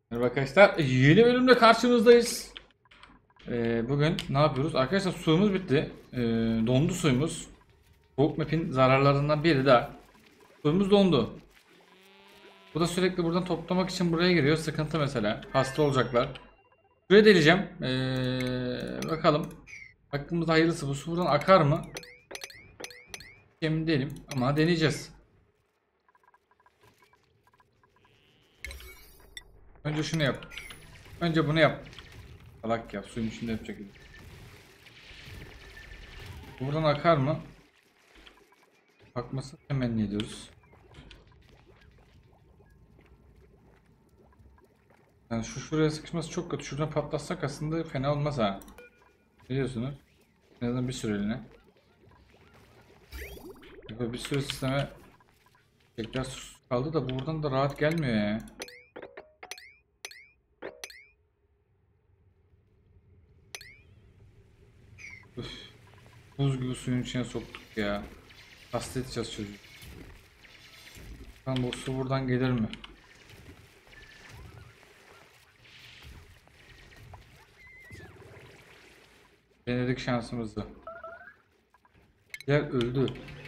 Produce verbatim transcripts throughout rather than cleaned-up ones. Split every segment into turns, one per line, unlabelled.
Merhaba arkadaşlar. Yeni bölümde karşınızdayız. Ee, bugün ne yapıyoruz? Arkadaşlar suyumuz bitti. Ee, dondu suyumuz. Soğuk map'in zararlarından biri de suyumuz dondu. Bu da sürekli buradan toplamak için buraya giriyor. Sıkıntı mesela. Hasta olacaklar. Şuraya deleceğim. Ee, bakalım. Hakkımızda hayırlısı. Bu su buradan akar mı? Emin değilim ama deneyeceğiz. Önce şunu yap. Önce bunu yap. Salak yap. Suyun içinde yapacak. Buradan akar mı? Akmasını temenni ediyoruz. Yani şu şuraya sıkışması çok kötü. Şuradan patlatsak aslında fena olmaz ha. Biliyorsunuz. En azından bir süreliğine. Böyle bir süre sisteme tekrar sus kaldı da buradan da rahat gelmiyor ya. Üf. Buz gibi suyun içine soktuk ya. Hasta edeceğiz çocuğu. Lan bu su buradan gelir mi? Denedik şansımızı. Diğer öldü.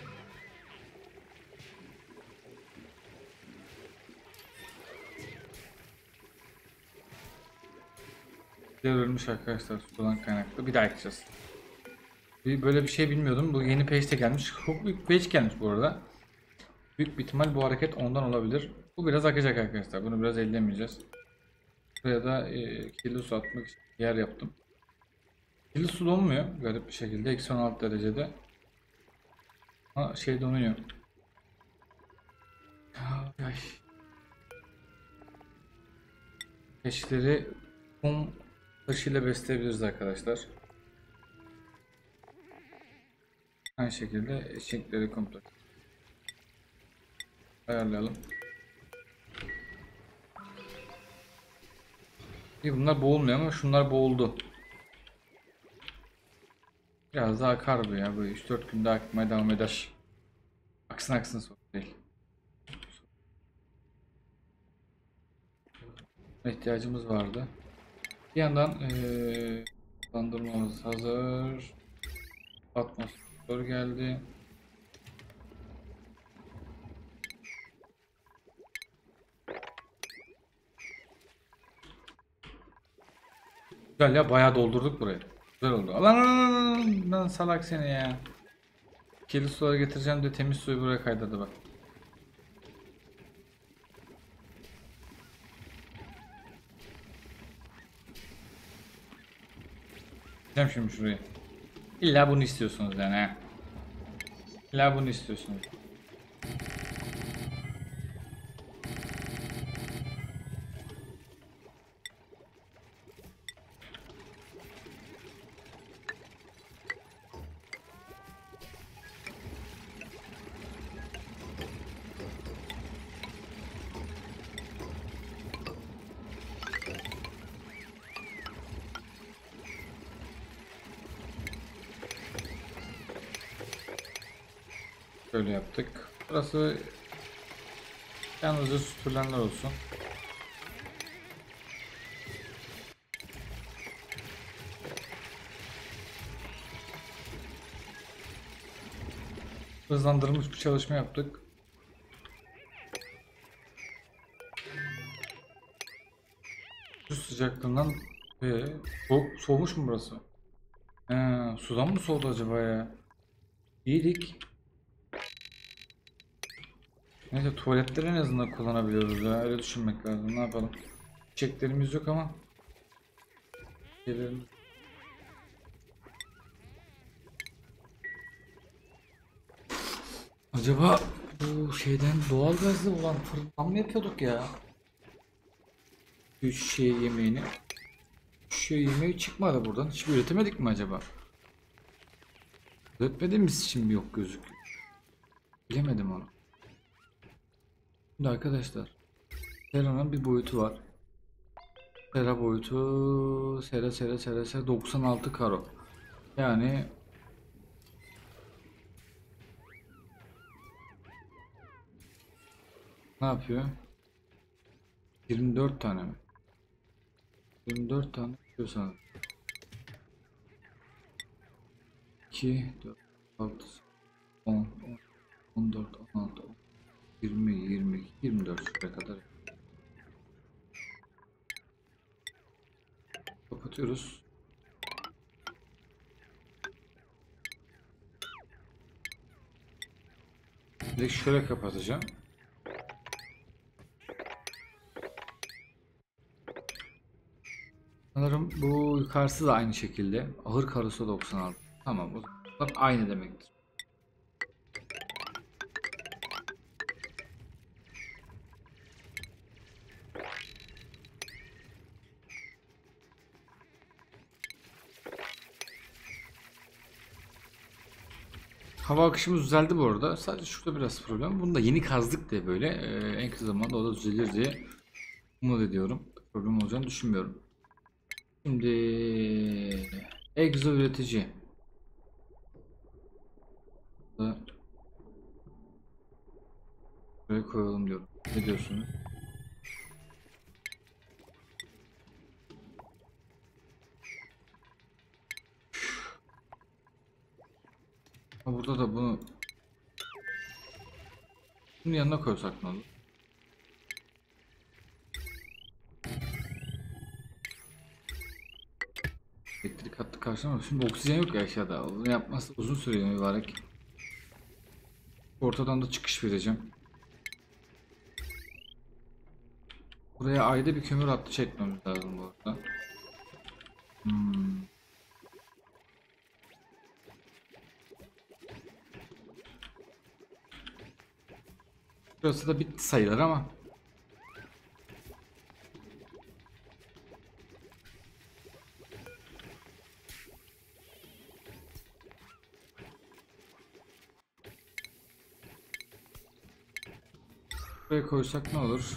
Diğer ölmüş arkadaşlar sudan kaynaklı. Bir daha ekeceğiz. Bir, böyle bir şey bilmiyordum. Bu yeni patch'te gelmiş. Çok büyük patch gelmiş bu arada. Büyük bir ihtimal bu hareket ondan olabilir. Bu biraz akacak arkadaşlar. Bunu biraz ellemeyeceğiz. Buraya da e, kirli su atmak için yer yaptım. Kirli su donmuyor garip bir şekilde. Eksi on altı derecede. Ama şey donuyor. Ay. Peşleri kum taşıyla besleyebiliriz arkadaşlar. Aynı şekilde eşekleri kum taşı. Ayarlayalım. İyi, bunlar boğulmuyor ama şunlar boğuldu. Biraz daha akar bu ya. Böyle üç dört günde akmaya devam eder. Aksın aksın sorun değil. İhtiyacımız vardı. Bir yandan ee, bandırmamız hazır. Atmosfer geldi. Güzel ya, bayağı doldurduk burayı. Güzel oldu. Lan lan lan lan lan, salak seni ya. Kirli suları getireceğim de temiz suyu buraya kaydırdı bak. Gideceğim şimdi şuraya. İlla bunu istiyorsunuz yani ha. İlla bunu istiyorsunuz. Böyle yaptık. Burası yalnızca süpürülenler olsun. Hızlandırılmış bir çalışma yaptık. Su sıcaklığından ee, soğuk, soğumuş mu burası? He, sudan mı soğudu acaba ya? İyiydik. Neyse, tuvaletleri en azından kullanabiliyoruz ya. Öyle düşünmek lazım. Ne yapalım? Çiçeklerimiz yok ama. Şeylerimiz... Acaba bu şeyden doğal gazlı olan fırından mı yapıyorduk ya? Üç şey yemeğini. Üç şey yemeği çıkmadı buradan. Hiç üretemedik mi acaba? Üretmediğimiz için mi yok gözüküyor? Bilemedim onu. Şimdi arkadaşlar, Sera'nın bir boyutu var. Sera boyutu Sera Sera Sera Sera doksan altı karo. Yani ne yapıyor? yirmi dört tane mi? yirmi dört tane istiyorsanız. iki, dört, altı, on, on dört, on altı, yirmi, yirmi iki, yirmi dört şuraya kadar. Kapatıyoruz. Direkt şöyle kapatacağım. Sanırım bu yukarısı da aynı şekilde. Ahır karosu doksan altı. Tamam, o zaman aynı demektir. Hava akışımız düzeldi bu arada. Sadece şurada biraz problem. Bunu da yeni kazdık diye böyle. Ee, en kısa zamanda o da düzelir diye umut ediyorum. Problem olacağını düşünmüyorum. Şimdi egzo üretici. Buraya koyalım diyorum. Ne diyorsunuz? Ha, burada da bunu bunun yanına koysak ne olur? Elektrik hattı karşılamadı. Şimdi oksijen yok ya aşağıda. Bunu yapması uzun sürüyor mübarek. Ortadan da çıkış vereceğim. Buraya ayda bir kömür hattı çekmemiz lazım bu arada. Hmm. Burası da bitti sayılır ama. Buraya koysak ne olur?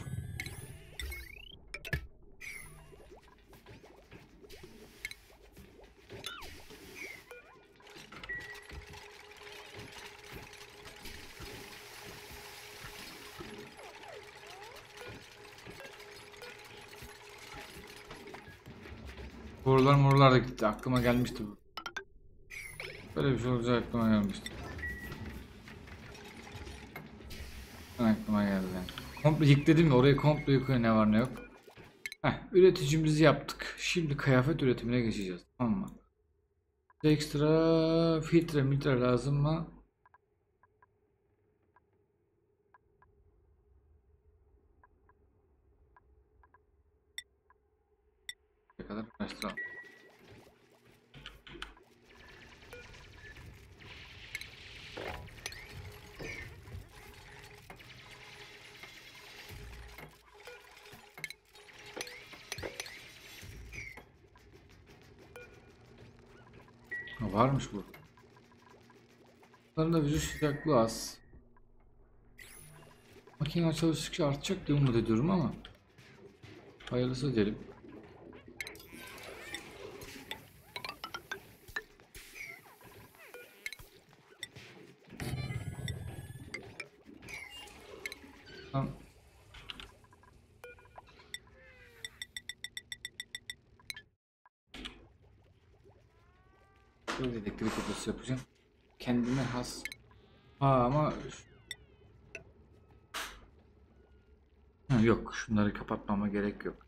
Borular morular da gitti. Aklıma gelmişti bu. Böyle bir şey olacak aklıma gelmişti. Aklıma geldi yani. Komple yıkladım ya, orayı komple yıkıyor, ne var ne yok. Heh, üreticimizi yaptık. Şimdi kıyafet üretimine geçeceğiz. Tamam mı? Ekstra filtre miltre lazım mı? Ne kadar araştıralım. Ha, varmış bu. Bunların da vücut sıcaklığı az. Makine çalıştıkça artacak diye umut ediyorum ama hayırlısı diyelim. Tamam. Böyle elektrik odası yapacağım. Kendime has. Ha ama ha, yok, şunları kapatmama gerek yok.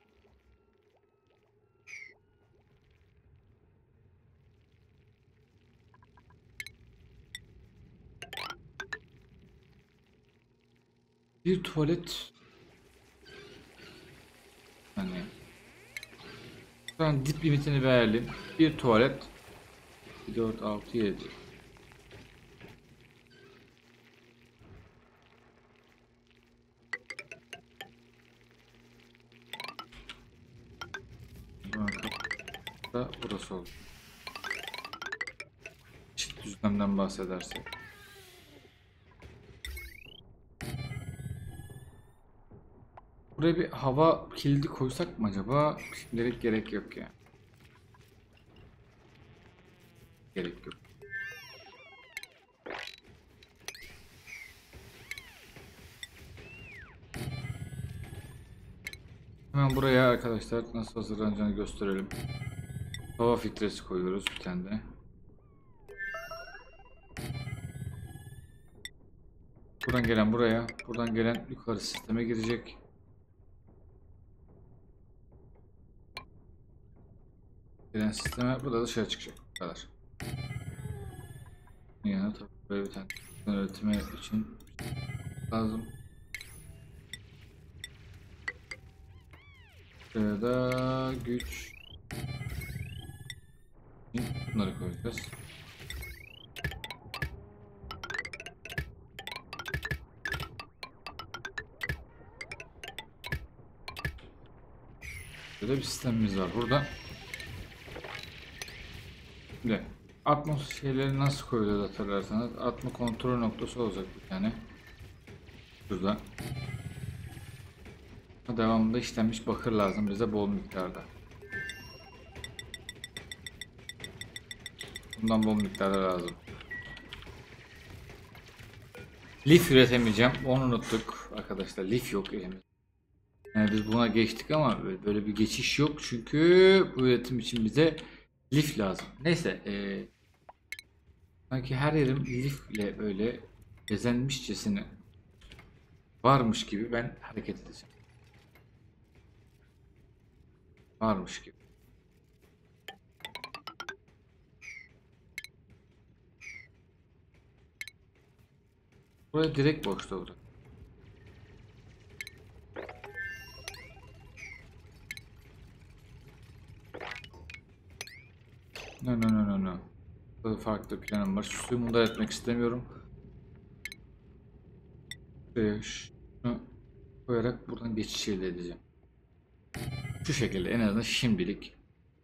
Bir tuvalet, hani şu an dip limitini belirleyeyim. Bir tuvalet dört, altı, yedi. Da burası oldu. Çift düzlemden bahsedersek. Buraya bir hava kilidi koysak mı acaba? Şimdilik gerek yok ya. Gerek yok. Hemen buraya arkadaşlar nasıl hazırlanacağını gösterelim. Hava filtresi koyuyoruz bir tane de. Buradan gelen buraya, buradan gelen yukarı sisteme girecek. Gelen sisteme, bu da dışarı çıkacak. Bu kadar. Yani tabii böyle bir tane yönetimi için lazım. Buraya da güç. Bunları koyacağız. Böyle bir sistemimiz var burada. Şimdi Atmos şeyleri nasıl koyuluyor hatırlarsanız, Atmo kontrol noktası olacak bir tane. Şurada. Devamında işlenmiş bakır lazım bize bol miktarda. Bundan bol miktarda lazım. Lif üretemeyeceğim. Onu unuttuk arkadaşlar. Lif yok elimizde. Yani biz buna geçtik ama böyle bir geçiş yok. Çünkü bu üretim için bize lif lazım. Neyse. Ee, sanki her yerim lifle böyle bezenmişçesine varmış gibi ben hareket edeceğim. Varmış gibi. Buraya direkt boşta bırak. No no no no no. Burada farklı planım var. Şu suyu mundar etmek istemiyorum. Şuraya şunu koyarak buradan geçiş elde edeceğim. Şu şekilde en azından şimdilik.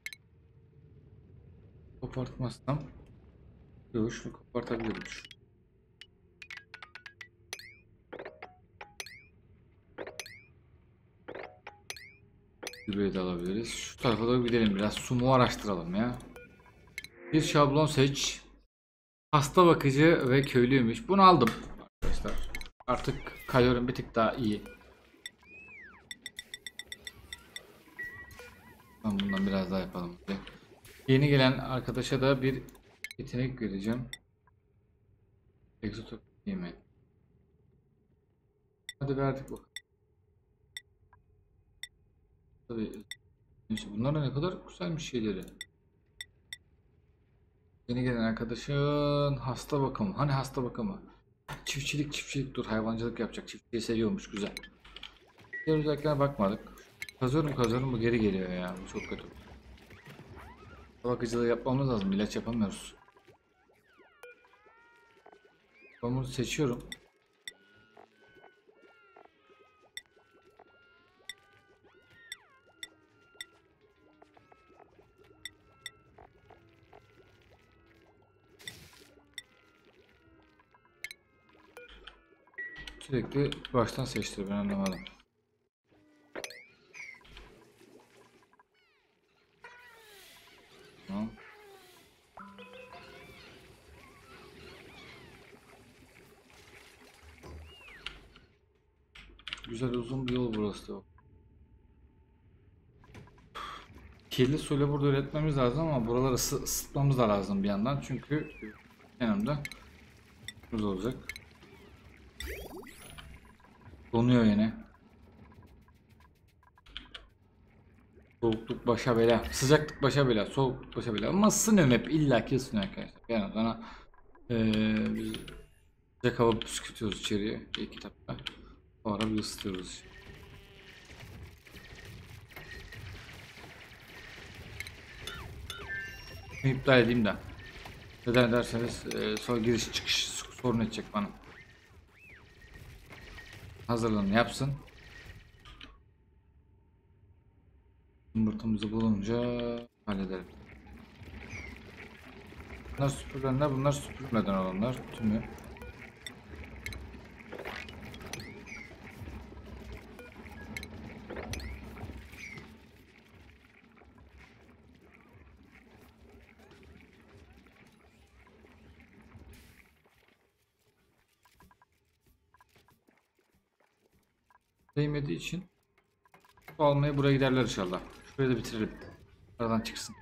Kopartmazsam yok, şunu kopartabilirim. Gübreyi de alabiliriz. Şu tarafa doğru gidelim, biraz sumu araştıralım ya. Bir şablon seç. Hasta bakıcı ve köylüymüş. Bunu aldım arkadaşlar. Artık kalorim bir tık daha iyi. Ben bundan biraz daha yapalım. Yeni gelen arkadaşa da bir yetenek vereceğim. Exotop mi? Hadi verdik bakalım. Tabii. İşte bunlar da ne kadar güzelmiş şeyleri. Yeni gelen arkadaşın hasta bakımı. Hani hasta bakımı? Çiftçilik çiftçilik dur, hayvancılık yapacak. Çiftçiyi seviyormuş, güzel. Diğer özelliklerine bakmadık. Kazıyorum kazıyorum, bu geri geliyor ya. Bu çok kötü. Bakıcılığı yapmamız lazım. İlaç yapamıyoruz. Ben bunu seçiyorum. Sürekli baştan seçtir, ben anlamadım. Tamam. Güzel uzun bir yol burası da. Kirli suyla burada üretmemiz lazım ama buraları ısı, ısıtmamız da lazım bir yandan, çünkü yanımda buz olacak. Donuyor yine. Soğukluk başa bela, sıcaklık başa bela, soğukluk başa bela, ama ısınıyorum hep, illaki ısınıyor arkadaşlar. Yani bana ee, biz sıcak hava püskürtüyoruz içeriye iki dakika, sonra bir ısıtıyoruz. İptal edeyim de. Neden derseniz e, sonra giriş çıkış sorun edecek bana. Hazırlığını yapsın. Yumurtamızı bulunca halledelim. Bunlar süpürülenler, bunlar süpürmeden olanlar tümü. Değmediği için Su almaya buraya giderler inşallah. Şurayı da bitirelim. Aradan çıksın.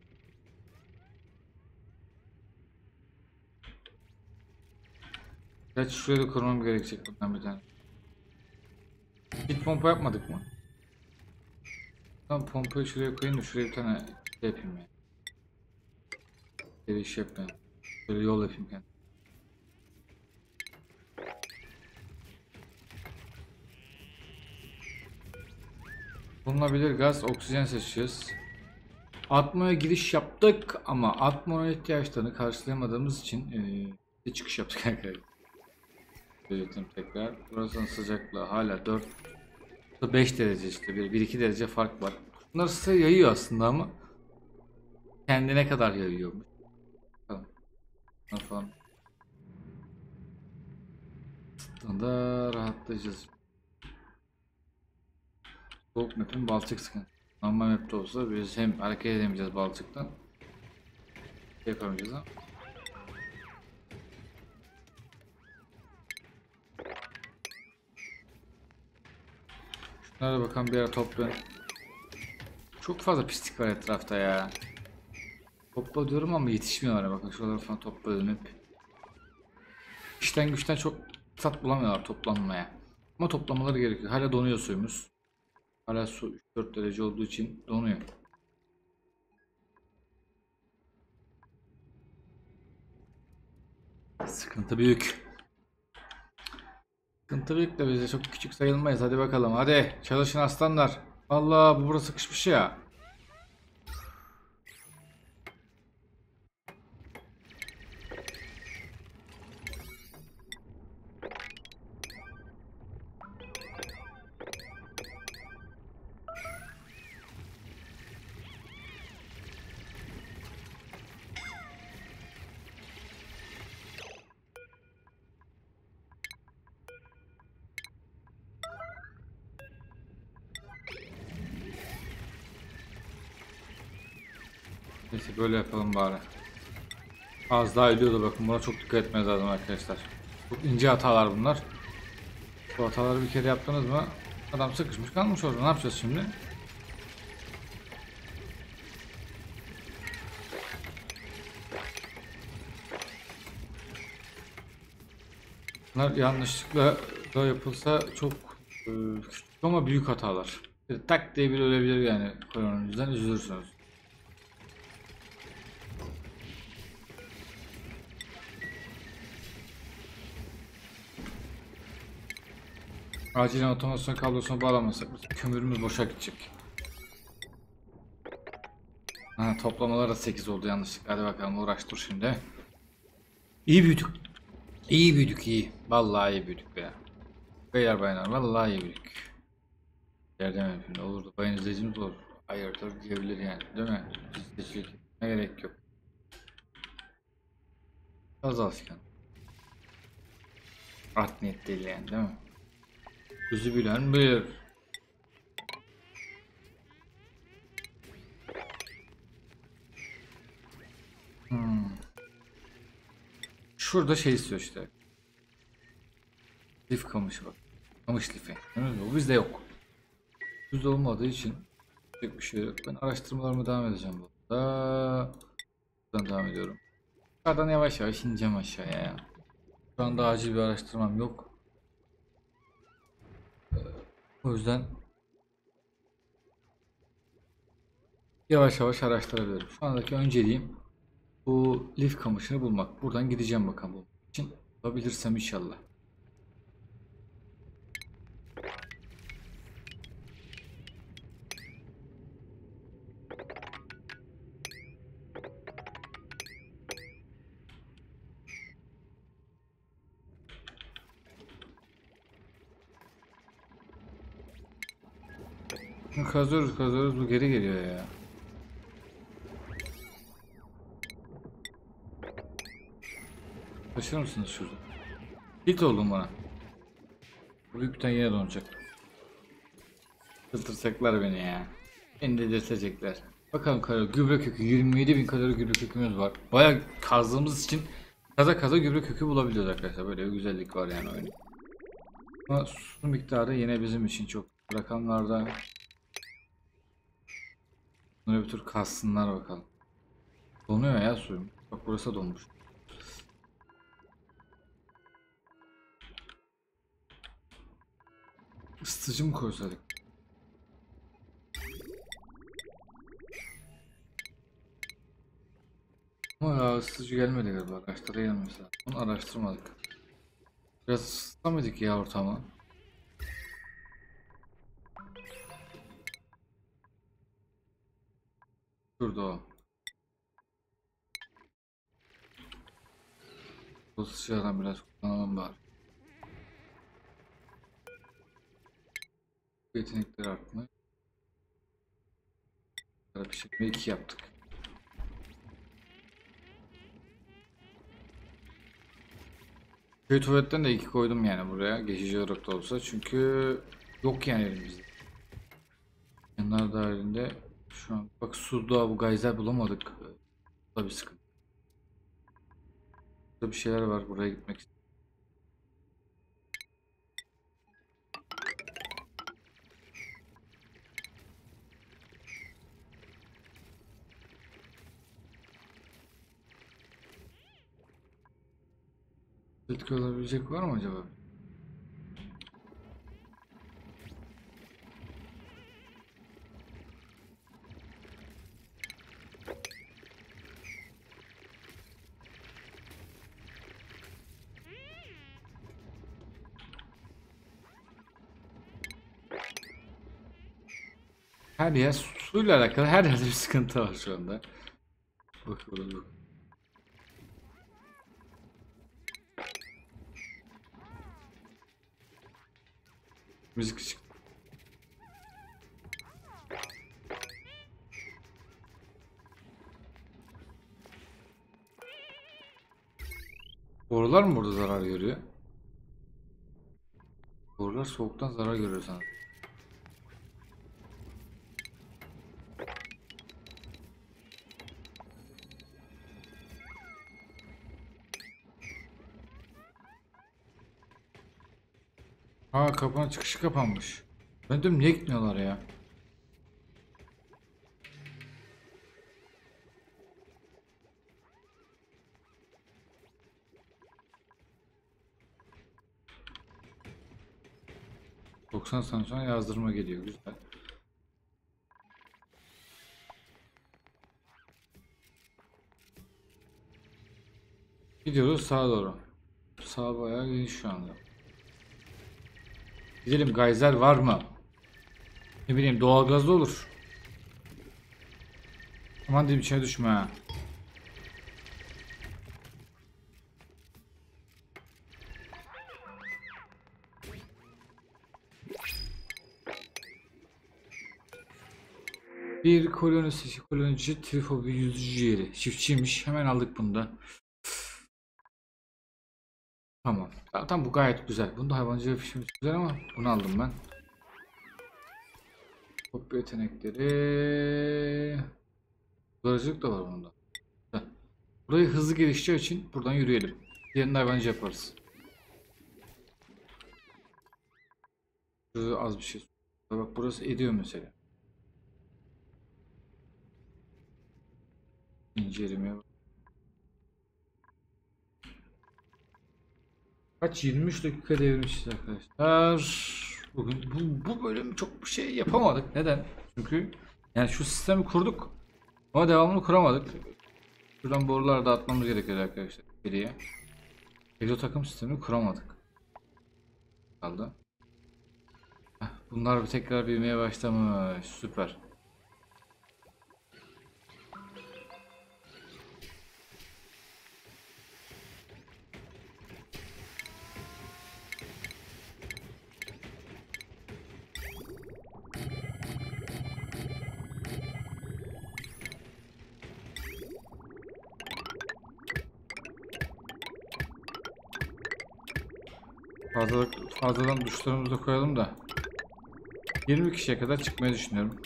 Gerçi şurayı da korumam gerekecek bundan bir tane. Hiç pompa yapmadık mı? Tamam, pompayı şuraya koyayım da şuraya bir tane şey yapayım ya. Bir iş yapmayayım. Şöyle yol yapayım kendim. Bulunabilir gaz, oksijen seçeceğiz. Atmaya giriş yaptık ama atmaya ihtiyaçlarını karşılayamadığımız için ee, bir çıkış yaptık arkadaşlar. Belirttim tekrar. Burasının sıcaklığı hala dört beş derece, işte bir iki derece fark var. Bunlar size yayıyor aslında ama kendine kadar yayıyormuş. Bakalım. Falan. Sıktığında rahatlayacağız. Soğuk map'in balçık sıkıntı. Normal map'te olsa biz hem hareket edemeyeceğiz balçıktan. Şey yapamayacağız ama. Şunlara bakalım bir ara toplayın. Çok fazla pislik var etrafta ya. Topla diyorum ama yetişmiyorlar, bakın şuraları falan topladım hep. İşten güçten çok fırsat bulamıyorlar toplanmaya. Ama toplamaları gerekiyor. Hala donuyor suyumuz. Hala su üç dört derece olduğu için donuyor. Sıkıntı büyük. Sıkıntı büyük de biz de çok küçük sayılmayız. Hadi bakalım, hadi çalışın aslanlar. Allah, bu burası sıkışmış ya. Neyse, böyle yapalım bari. Az daha ölüyordu, bakın buna çok dikkat etmeniz lazım arkadaşlar. Çok ince hatalar bunlar. Bu hataları bir kere yaptınız mı adam sıkışmış kalmış orada, ne yapacağız şimdi? Bunlar yanlışlıkla da yapılsa çok e, küçük ama büyük hatalar. Bir tak diye bir ölebilir yani, koronanın yüzünden üzülürsünüz. Acilen otomasyon kablosuna bağlamazsak kömürümüz boşa gidecek. Ha, toplamalar da sekiz oldu yanlışlıkla. Hadi bakalım, uğraş dur şimdi. İyi büyüdük. İyi büyüdük, iyi. Vallahi iyi büyüdük be. Beyler bayanlar, vallahi iyi büyüdük. Yerden mümkün olurdu. Bayan izleyicimiz olur. Hayırdır diyebilir yani, değil mi? Seçilik ne gerek yok. Az alışkan. Art niyet değil yani, değil mi? Bizi bilen bilir. Hmm. Şurada şey istiyor işte. Lif kamışı bak. Kamış lifi. Bu bizde yok. Bizde olmadığı için pek bir şey yok. Ben araştırmalarıma devam edeceğim burada. Buradan devam ediyorum. Yukarıdan yavaş yavaş ineceğim aşağıya ya. Şu anda acil bir araştırmam yok. O yüzden yavaş yavaş araştırabilirim. Şu andaki önceliğim bu lif kamışını bulmak. Buradan gideceğim bakalım bu için. Bulabilirsem inşallah. Kazıyoruz kazıyoruz, bu geri geliyor ya. Taşır mısınız şurada? Git oğlum bana. Bu büyükten yine donacak. Kıltırsaklar beni ya. Beni de delirtecekler. Bakalım kalori, gübre kökü yirmi yedi bin kalori gübre kökümüz var. Bayağı kazdığımız için kaza kaza gübre kökü bulabiliyoruz arkadaşlar. Böyle bir güzellik var yani oyun. Ama su miktarı yine bizim için çok rakamlarda Bunları bir tür kassınlar bakalım. Donuyor ya suyum. Bak burası donmuş. Isıtıcı mı koysaydık? Ama ya ısıtıcı gelmedi galiba. Kaçlara gelmesi lazım. Bunu araştırmadık. Biraz ısıtamadık ya ortamı. Şurada o. Bu sıçradan biraz kullanalım bari. Yetenekleri artma. Pişirme iki yaptık. Köy tuvaletten de iki koydum yani buraya. Geçici olarak da olsa. Çünkü yok yani elimizde. Yanlar dahilinde şu an bak suda bu gayzer bulamadık. Bu da bir sıkıntı. Burada bir şeyler var, buraya gitmek istiyorum. Bitki olabilecek var mı acaba? Her yer suyla alakalı her yerde bir sıkıntı var şu anda. Bakalım. Müzik çıktı. Borular mı burada zarar görüyor? Borular soğuktan zarar görüyor sanırım. Ha kapının çıkışı kapanmış. Ben diyorum niye gitmiyorlar ya? doksan saniye sonra yazdırma geliyor, güzel. Gidiyoruz sağa doğru. Sağ bayağı geniş şu anda. Gidelim, gayzer var mı? Ne bileyim, doğalgazda olur. Aman diyeyim içine düşme ha. Bir kolonisi, kolonici trifobi yüzücü yeri. Çiftçiymiş. Hemen aldık bunu da. Tamam. Tamam, tamam bu gayet güzel. Bunda hayvancılık fişimiz güzel ama bunu aldım ben. Kopya yetenekleri. Daracılık da var bunda. Heh. Burayı hızlı gelişeceği için buradan yürüyelim. Diğerini hayvancı yaparız. Şurada az bir şey. Bak burası ediyor mesela. İncelemeye bak. Kaç yirmi üç dakika devirmişiz arkadaşlar. Bugün bu, bu bölüm çok bir şey yapamadık. Neden? Çünkü yani şu sistemi kurduk ama devamını kuramadık. Şuradan borular dağıtmamız gerekiyor arkadaşlar. Geriye. Elo takım sistemini kuramadık. Kaldı. Heh, bunlar bir tekrar büyümeye başlamış. Süper. Fazla, fazladan duşlarımızı da koyalım da yirmi kişiye kadar çıkmayı düşünüyorum.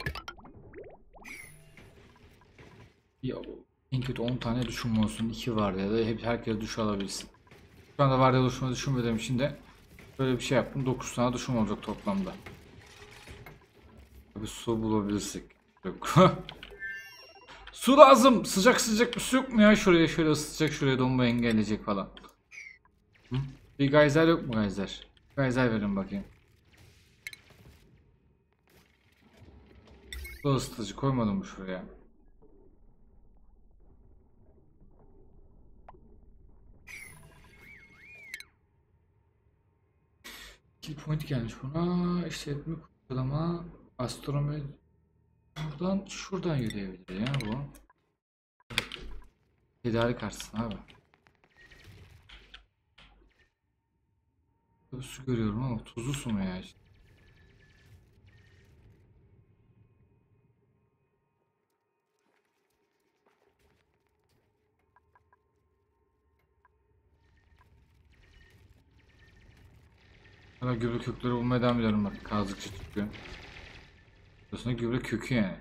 Ya, en kötü on tane duşum olsun, iki var ya da hep herkes duş alabilsin. Şu anda var ya duşumu düşünmediğim için de böyle bir şey yaptım. dokuz tane duşum olacak toplamda. Tabii su bulabilirsek. Yok. Su lazım. Sıcak sıcak bir su yok mu ya? Şuraya şöyle ısıtacak, şuraya donma engelleyecek falan. Hı? Bir gayzer yok mu gayzer? Gayzer verin bakayım. Su ısıtıcı koymadım mı şuraya? Kill point gelmiş buna. İşletme kurgulama. Astronomi. Buradan şuradan yürüyebilir ya bu. Tedarik artsın abi. Tabii su görüyorum ama tuzlu su mu ya işte. Hala gübre kökleri bulmaya devam ediyorum bak kazdıkça çıkıyor. Burasında gübre kökü yani.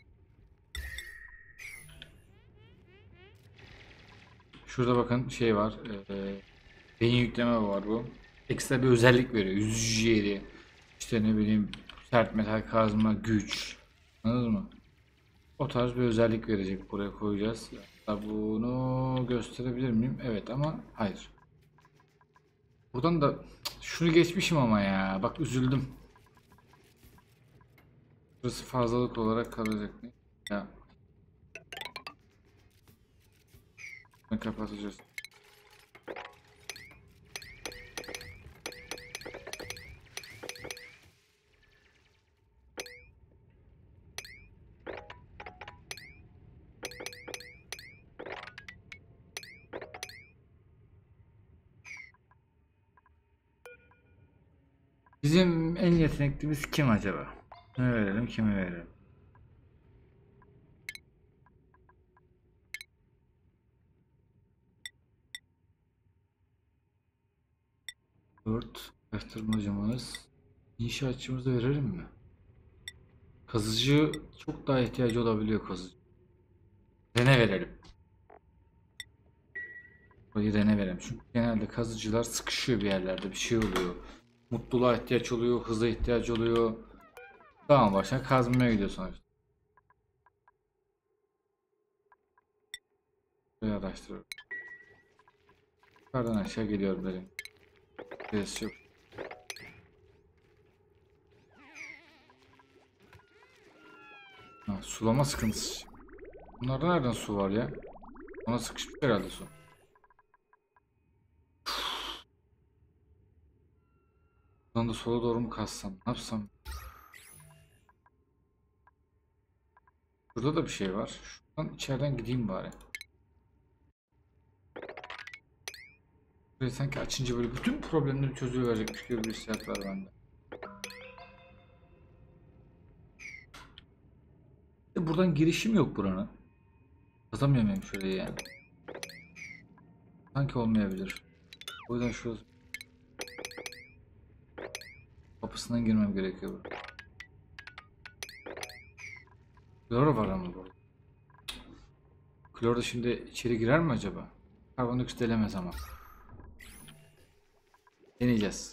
Şurada bakın şey var. E, beyin yükleme var bu. Ekstra bir özellik veriyor. Yüzücü yeri. İşte ne bileyim sert metal kazma güç. Anladınız mı? O tarz bir özellik verecek. Buraya koyacağız. Hatta bunu gösterebilir miyim? Evet ama hayır. Buradan da cık, şunu geçmişim ama ya. Bak üzüldüm. Burası fazlalık olarak kalacak. Ya. Bunu kapatacağız. Bizim en yeteneklimiz kim acaba? Kime verelim, kime verelim? Dört araştırmacımız. İnşaatçımızı verelim mi? Kazıcı çok daha ihtiyacı olabiliyor kazıcı. Rene verelim. Burayı Rene verelim. Çünkü genelde kazıcılar sıkışıyor bir yerlerde. Bir şey oluyor. Mutluluğa ihtiyaç oluyor. Hıza ihtiyaç oluyor. Tamam başına kazmaya gidiyor sonuçta. Burayı araştırıyorum. Yukarıdan aşağı geliyorum dedim. Ses yok. Ha, sulama sıkıntısı. Bunlarda nereden su var ya? Ona sıkışmış herhalde su. Buradan da sola doğru mu kazsam? Ne yapsam? Burada da bir şey var. Şuradan içeriden gideyim bari. Burayı sanki açınca böyle bütün problemleri çözüverecekmiş gibi bir hissiyat var bende. E buradan girişim yok buranın. Kazamıyorum hem şurayı yani. Sanki olmayabilir. O yüzden şu kapısından girmem gerekiyor. Klor var ama burada. Klor da şimdi içeri girer mi acaba? Karbondioksit elemez ama. Deneyeceğiz.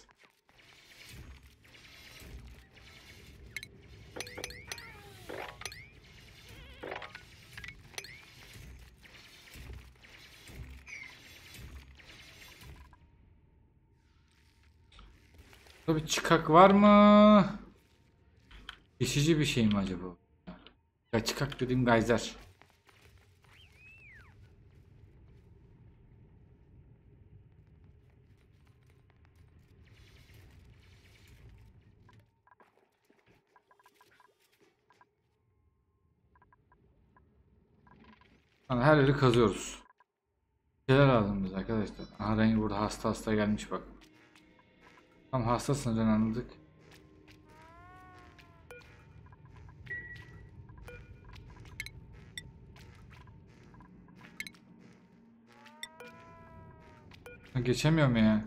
Burada bir çıkak var mı? Geçici bir şey mi acaba? Ya çıkak dediğim gayzer. Yani her yeri kazıyoruz. Şeyler lazım bize arkadaşlar. Aha rengi burada hasta hasta gelmiş bak. Tam hastasın can anladık. Ha, geçemiyorum ya.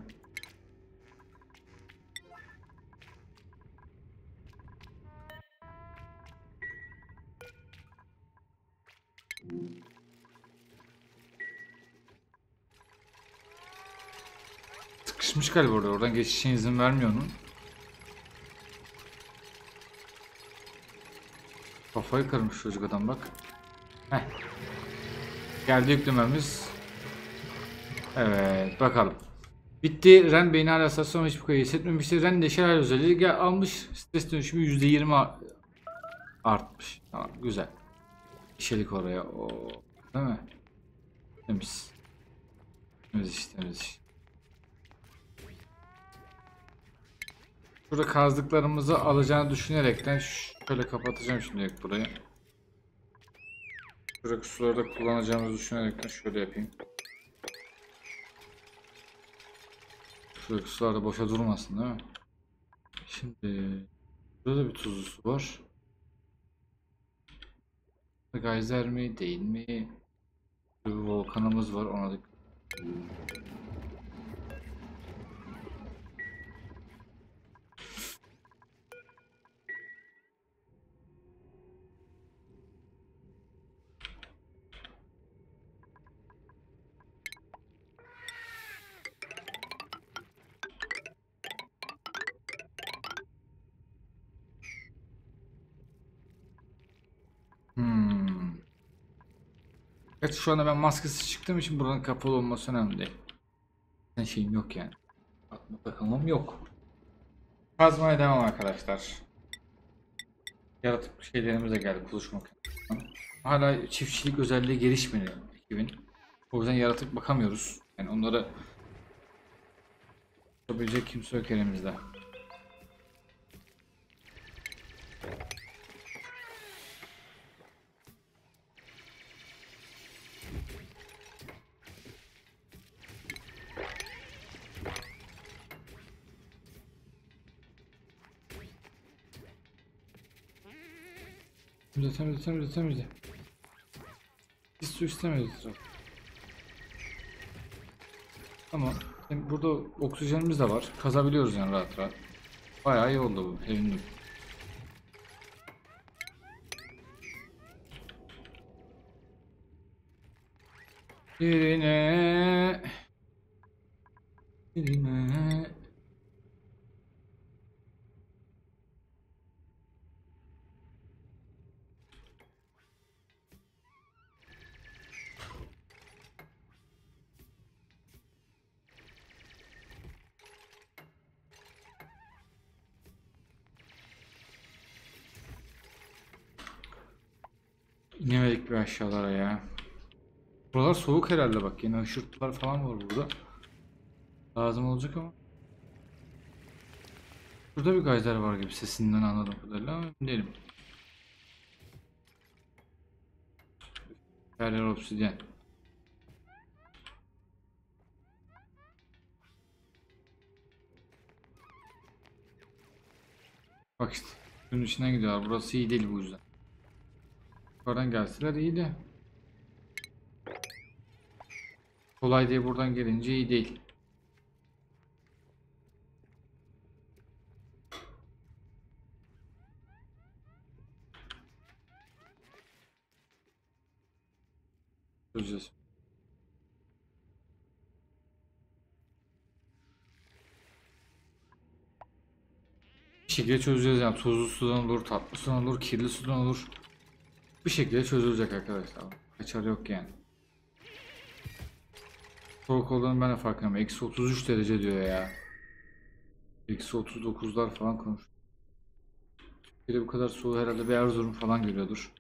Sıkışmış galiba orada. Oradan geçişine izin vermiyor onun. Kafayı kırmış çocuk adam bak. Heh. Geldi yüklememiz. Evet bakalım. Bitti. Ren beyni hala hassas ama hiçbir kayı hissetmemişti. Ren de şelale özelliği gel almış. Stres dönüşümü yüzde yirmi artmış. Tamam güzel. İşelik oraya. O değil mi? Temiz. Temiz iş, temiz iş. Burada kazdıklarımızı alacağını düşünerekten şöyle kapatacağım şimdi burayı. Buradaki suları da kullanacağımızı düşünerekten şöyle yapayım. Şuradaki sular da boşa durmasın değil mi? Şimdi burada bir tuzlu su var. Geyser mi değil mi? Bir volkanımız var ona da. Hmm. Evet şu anda ben maskesiz çıktığım için buranın kapalı olması önemli değil. Ben şeyim yok yani. Atma takılmam yok. Kazmaya devam arkadaşlar. Yaratık şeylerimiz de geldi kuluçka makinesi. Hala çiftçilik özelliği gelişmedi ekibin. O yüzden yaratık bakamıyoruz. Yani onları yapabilecek kimse yok elimizde. Temizle temizle temizle temizle. Biz su istemiyoruz. Ama burada oksijenimiz de var. Kazabiliyoruz yani rahat rahat. Bayağı iyi oldu bu. Sevindim. Birine birine İnemedik bir aşağılara ya. Buralar soğuk herhalde bak. Yine ışırtılar falan var burada. Lazım olacak ama. Burada bir gayzer var gibi sesinden anladım kadarıyla ama emin değilim. Her yer obsidyen. Bak işte. Suyun içinden gidiyorlar. Burası iyi değil bu yüzden. Yukarıdan gelseler iyi de. Kolay diye buradan gelince iyi değil. Çözeceğiz. Bir şekilde çözeceğiz yani. Tuzlu sudan olur, tatlı sudan olur, kirli sudan olur. Bir şekilde çözülecek arkadaşlar. Kaçar yok yani. Soğuk olduğunu ben de farkındayım. Eksi otuz üç derece diyor ya. Eksi otuz dokuzlar falan konuş. Bir de bu kadar soğuk herhalde bir Erzurum falan geliyordur.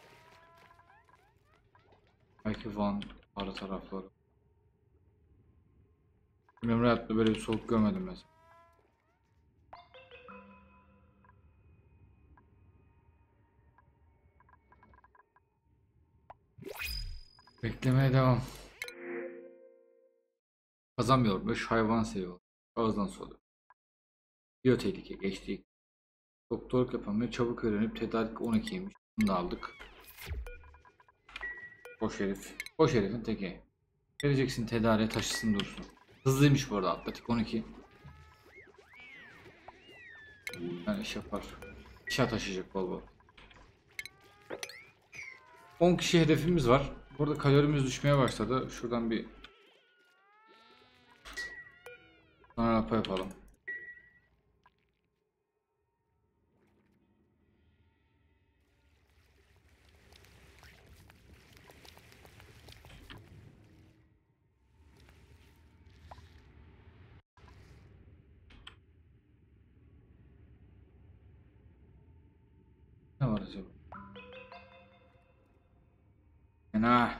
Belki Van, Ağrı tarafları. Bilmiyorum hayatta böyle bir soğuk görmedim mesela. Beklemeye devam. Kazanmıyor. Beş hayvan seviyor. Ağızdan soluyor. Biyo tehlike geçti. Doktorluk yapamıyor. Çabuk öğrenip tedarik on ikiymiş. Bunu da aldık. Boş herif. Boş herifin teki. Vereceksin tedariye taşısın dursun. Hızlıymış bu arada atletik on iki. Yani iş yapar. İşe taşıyacak bol bol. on kişi hedefimiz var. Burada kalorimiz düşmeye başladı. Şuradan bir sonra lapa yapalım. var acaba? Fena.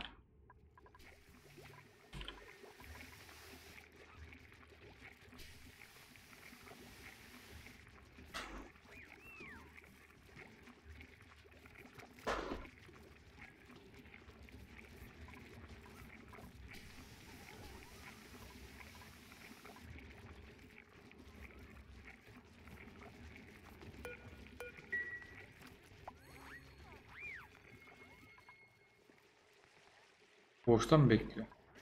Boşta mı bekliyor?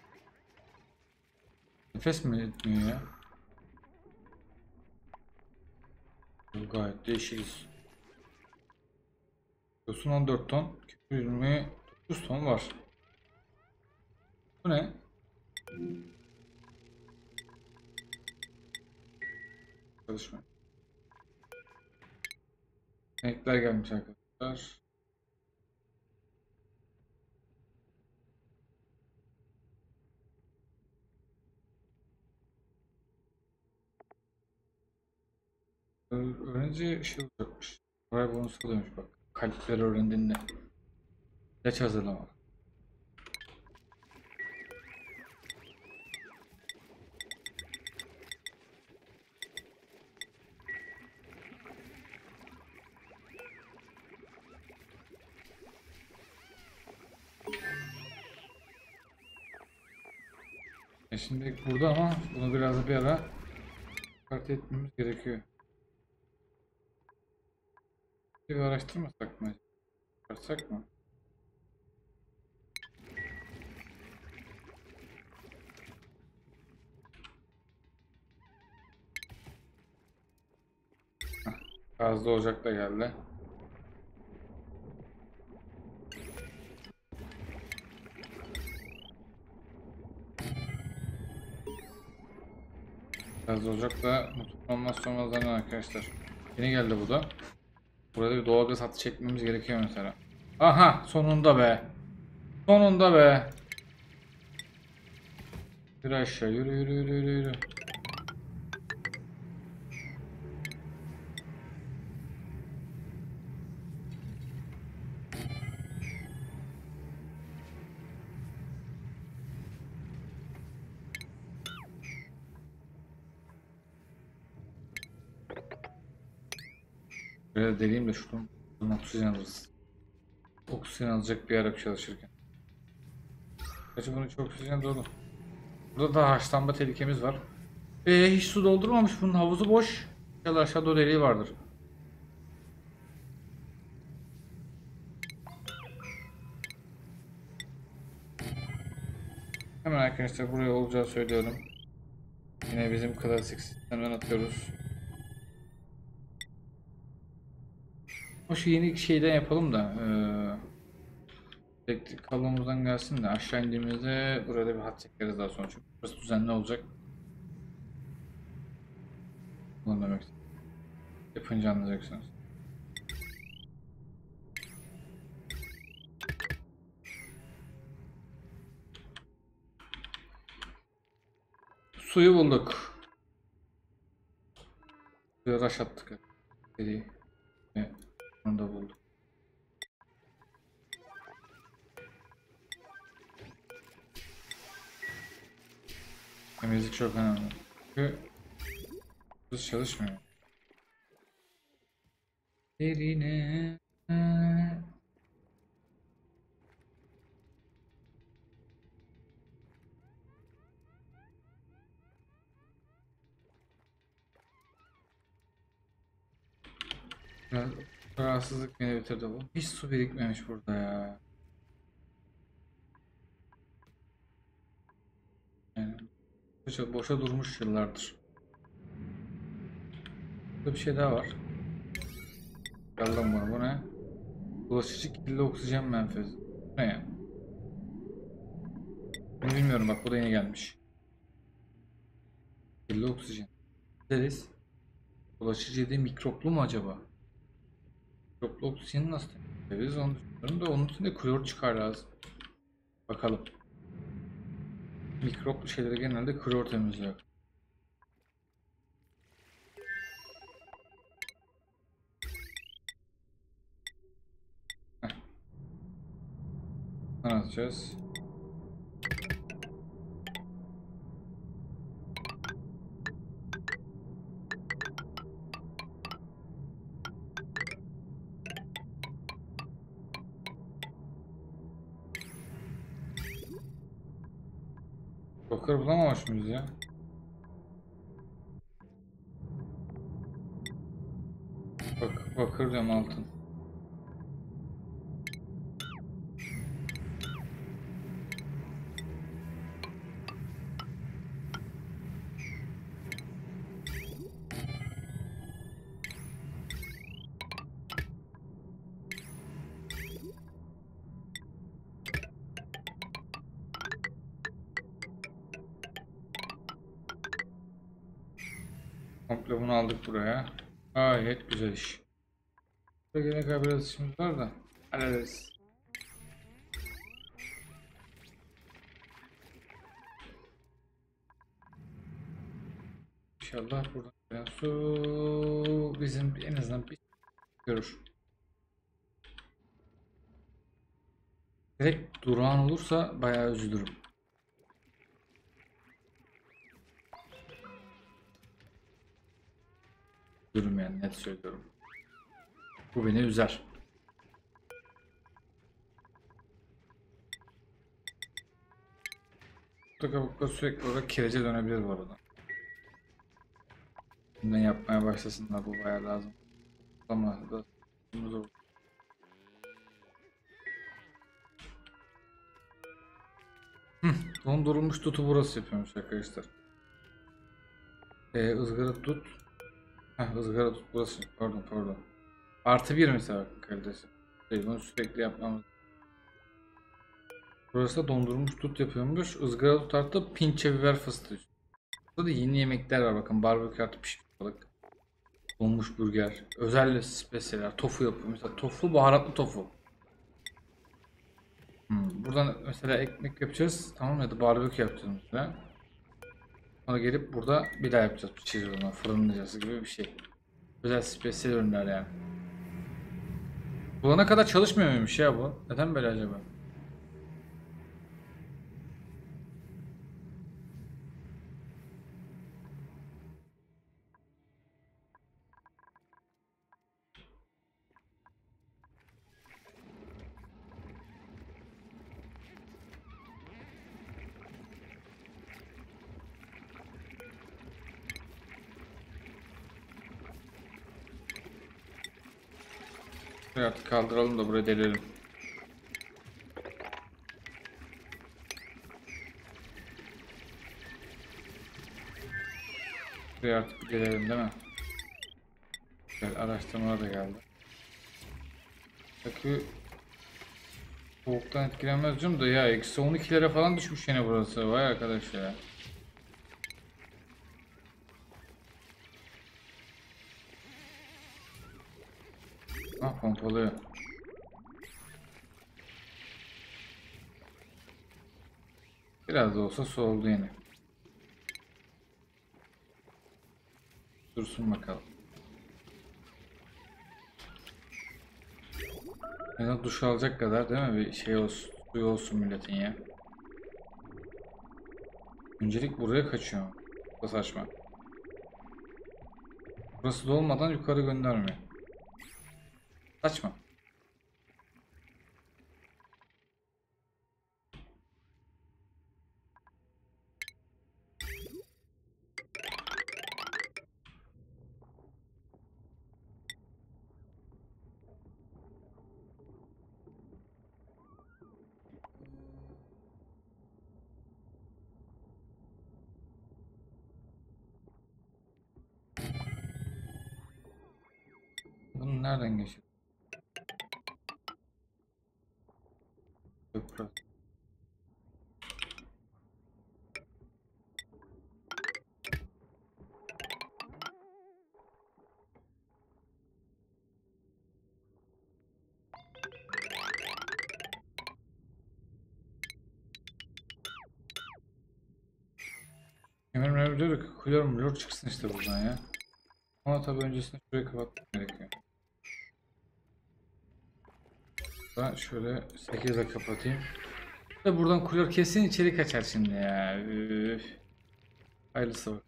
Nefes mi etmiyor ya? Bu gayet değişikiz. Yosun on dört ton, yirmi dokuz ton var. Bu ne? Çalışma. Renkler gelmiş arkadaşlar. Öğrenci şey olacakmış. Moral bonusu oluyormuş bak. Kalpleri öğrendiğinde. İlaç hazırlama. E şimdi burada ama bunu biraz da bir ara kart etmemiz gerekiyor. Bir araştırmasak mı? Çıkarsak mı? Gazlı ocak da geldi. Gazlı ocak da mutlu olmazsa olmazlarından arkadaşlar. Yeni geldi bu da. Burada bir doğalgaz hattı çekmemiz gerekiyor mesela. Aha sonunda be. Sonunda be. Yürü aşağı yürü yürü yürü yürü yürü. Böyle deliyim de şuradan oksijen alırız. Oksijen alacak bir ara çalışırken. Gerçi bunun çok oksijen dolu. Burada da haşlanma tehlikemiz var. Ee, hiç su doldurmamış, bunun havuzu boş. İnşallah aşağıda o deliği vardır. Hemen arkadaşlar buraya olacağı söylüyorum. Yine bizim klasik sistemden atıyoruz. O şu yeni şeyden yapalım da ee, elektrik kablomuzdan gelsin de aşağı indiğimizde burada bir hat çekeriz daha sonra, çünkü burası düzenli olacak. Bunu demek yapınca anlayacaksınız. Suyu bulduk. Suya taş attık. Seri. Ve onu da bulduk. Temizlik çok önemli. Çünkü hız çalışmıyor. Derine. Biraz rahatsızlık beni bitirdi bu. Hiç su birikmemiş burada ya. Yani boşa, boşa durmuş yıllardır. Burada bir şey daha var. Gel lan bana, bu ne? Bulaşıcı kirli oksijen menfezi. Bu ne ya? Bunu bilmiyorum bak, bu da yeni gelmiş. Kirli oksijen. Deriz. Bulaşıcı değil, mikroplu mu acaba? Mikroplu oksijeni nasıl temizleriz onu düşünüyorum da onun için de klor çıkar lazım. Bakalım. Mikroplu şeyleri genelde klor temizliyor. atacağız. Bakır bulamamış mıyız ya? Bak, bakır diyorum, altın. Komple bunu aldık buraya. Gayet güzel iş. Buraya gelene kadar biraz işimiz var da hallederiz. İnşallah buradan gelen su bizim en azından bir görür. Direkt durağan olursa bayağı üzülürüm. Üzülürüm yani, net söylüyorum. Bu beni üzer. Bu kabuklar sürekli olarak kirece dönebilir bu arada. Bundan yapmaya başlasınlar, bu bayağı lazım. Ama da zor. Dondurulmuş tutu burası yapıyormuş arkadaşlar. Ee, ızgara tut. Heh, ızgara tut burası. Pardon pardon. Artı bir mesela bakın kalitesi. Şey, bunu sürekli yapmamız. Burası da dondurulmuş tut yapıyormuş. Izgara tut artı pinçe biber fıstığı. Burada da yeni yemekler var bakın. Barbekü artı pişmiş balık. Donmuş burger. Özel spesiyeler. Tofu yapıyor. Mesela tofu, baharatlı tofu. Hmm, buradan mesela ekmek yapacağız. Tamam, ya da barbekü yapacağız mesela. Sonra gelip burada bir daha yapacağız. Pişireceğiz onu. Fırınlayacağız gibi bir şey. Özel spesiyel ürünler yani. Bulana kadar çalışmıyor muymuş ya bu? Neden böyle acaba? Şurayı artık kaldıralım da buraya delelim. Buraya artık bir delelim değil mi? Güzel, araştırmalar da geldi. Peki soğuktan etkilenmez diyorum da ya eksi on ikilere falan düşmüş yine burası. Vay arkadaş ya. Ah, pompalıyor. Biraz da olsa soğudu yine. Dursun bakalım. Ya duş alacak kadar değil mi? Bir şey olsun, suyu olsun milletin ya. Öncelik buraya kaçıyor. Bu saçma. Burası dolmadan yukarı göndermiyor. Saçma. Bunu nereden geçiyor? Köprü. Emirler diyor ki kuyular mülör çıksın işte buradan ya. Ama tabii öncesinde şurayı kapatmak gerekiyor. Ben şöyle sekizle kapatayım. Ve buradan kuruyor, kesin içeri kaçar şimdi ya. Üf. Hayırlısı bak.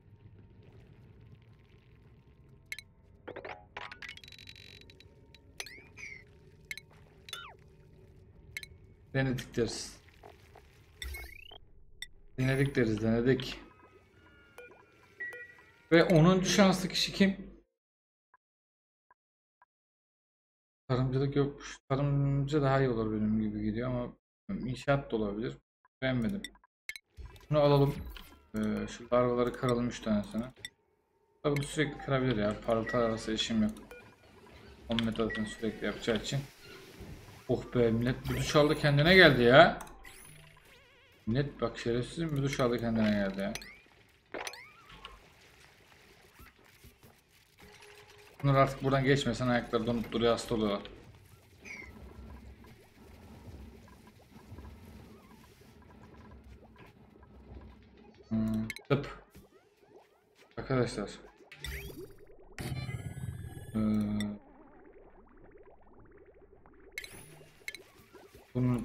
Denedik deriz. Denedik deriz, denedik. Ve onuncu şanslı kişi kim? Tarımcılık yokmuş. Tarımcı daha iyi olur benim gibi gidiyor ama inşaat da olabilir. Beğenmedim. Bunu alalım. Ee, şu larvaları kıralım üç tanesini. Tabi bu sürekli kırabilir ya. Parıltı arası işim yok. on metodunu sürekli yapacağı için. Oh be, millet bir duş aldı kendine geldi ya. Millet bak, şerefsiz bir duş aldı kendine geldi ya. Bunlar artık buradan geçmesen ayakları donup duruyor, hasta oluyorlar. Hmm, tıp. Arkadaşlar. Ee, bunu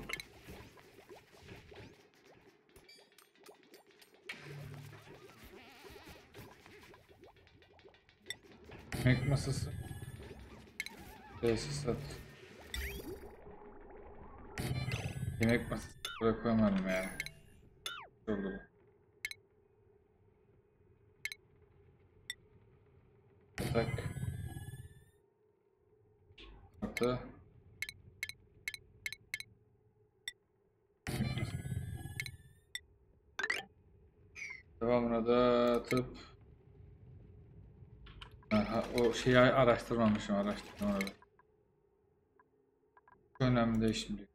yemek masası. Tesisat. Yemek masası buraya koymadım ya. Oldu bu. Yatak. Artı. Devamına da tıp. Aha, o şeyi araştırmamışım, araştırmadım. Önemli değil şimdi.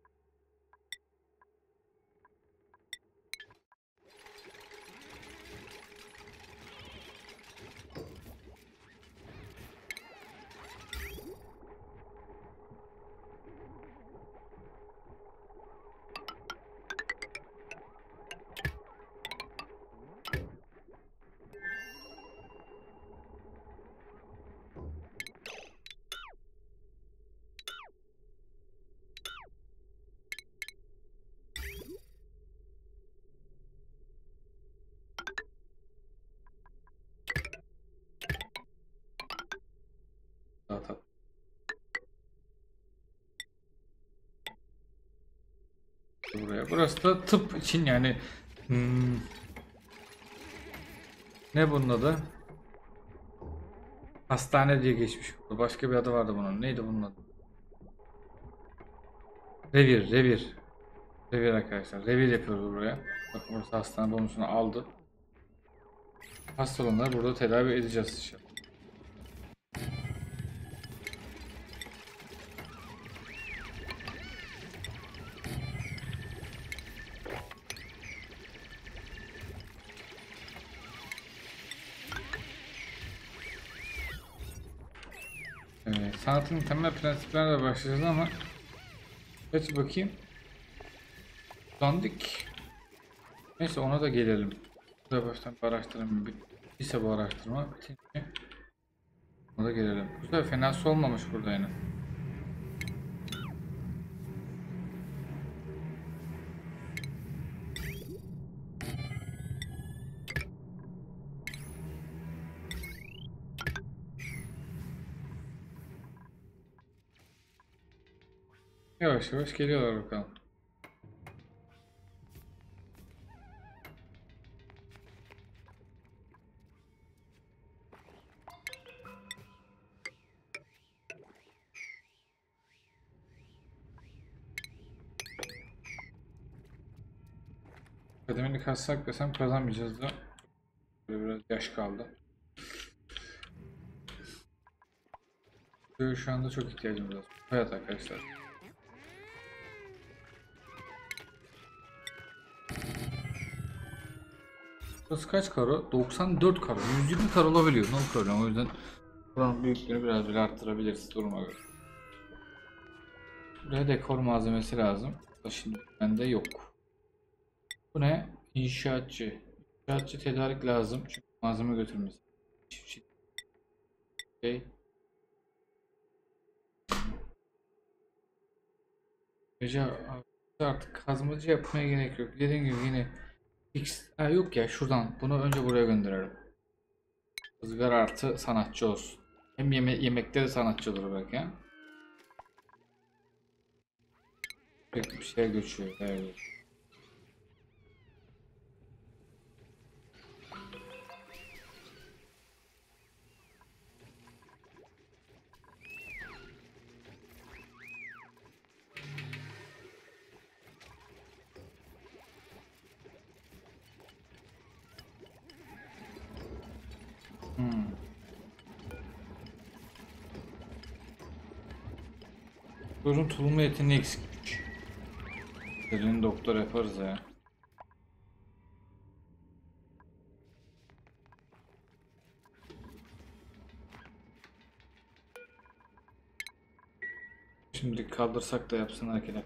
Zaten. Buraya. Burası da tıp için yani. Hmm. Ne bunun adı? Hastane diye geçmiş. Başka bir adı vardı bunun. Neydi bunun adı? Revir, revir. Revir arkadaşlar. Revir yapıyoruz buraya. Bakın burası hastane bonusunu aldı. Hasta olanları burada tedavi edeceğiz inşallah. Evet, sanatın temel prensiplerine başlayacağız ama geç bakayım. Dandik. Neyse, ona da gelelim. Burada baştan bir araştırma bittiyse bu araştırma bitince ona da gelelim. Bu sefer fenası olmamış burada yine. Yavaş yavaş geliyorlar bakalım. Kademini kassak desem kazanmayacağız da. Böyle biraz yaş kaldı. Böyle şu anda çok ihtiyacımız var. Evet arkadaşlar. Burası kaç karo? doksan dört karo. yüz yirmi karo olabiliyor. No problem. O yüzden buranın büyüklüğünü biraz bile arttırabiliriz duruma göre. Buraya dekor malzemesi lazım. Şimdi bende yok. Bu ne? İnşaatçı. İnşaatçı tedarik lazım. Çünkü malzeme götürmesi. Şey. Gece Artık kazmacı yapmaya gerek yok. Dediğim gibi yine X ha, yok ya şuradan bunu önce buraya gönderelim. Izgara artı sanatçı olsun. Hem yeme yemekte de sanatçı olur belki ya. Sürekli bir şeye göçüyor. Evet. Hmm. Sorun tulumlu etini eksikmiş. Dediğini doktor yaparız ya. Şimdi kaldırsak da yapsın hareket.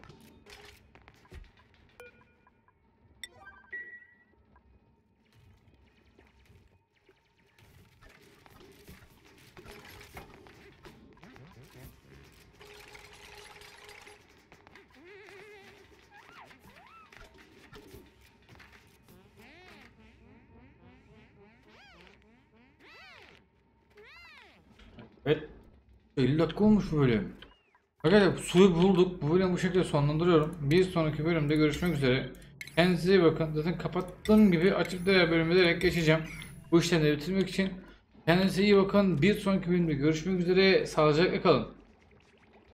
Evet. elli dakika olmuş bu bölüm. Arkadaşlar suyu bulduk. Bu bölümü bu şekilde sonlandırıyorum. Bir sonraki bölümde görüşmek üzere. Kendinize iyi bakın. Zaten kapattığım gibi açık değer bölümü direkt geçeceğim. Bu işlemleri bitirmek için. Kendinize iyi bakın. Bir sonraki bölümde görüşmek üzere. Sağlıcakla kalın.